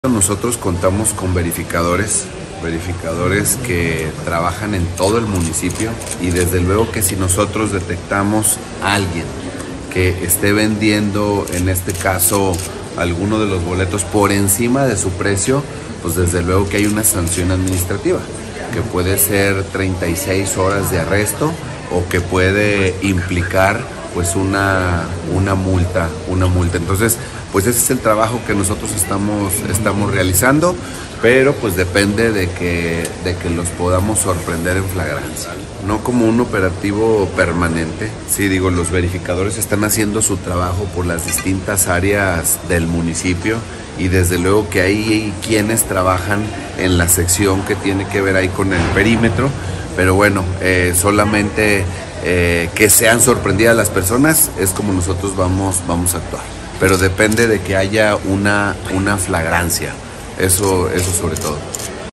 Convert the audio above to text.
Nosotros contamos con verificadores que trabajan en todo el municipio, y desde luego que si nosotros detectamos a alguien que esté vendiendo, en este caso, alguno de los boletos por encima de su precio, pues desde luego que hay una sanción administrativa, que puede ser 36 horas de arresto o que puede implicar pues una multa. Entonces, pues ese es el trabajo que nosotros estamos realizando, pero pues depende de que los podamos sorprender en flagrancia, no como un operativo permanente. Sí, digo, los verificadores están haciendo su trabajo por las distintas áreas del municipio, y desde luego que hay quienes trabajan en la sección que tiene que ver ahí con el perímetro, pero bueno, solamente que sean sorprendidas las personas es como nosotros vamos a actuar, pero depende de que haya una flagrancia, eso sobre todo.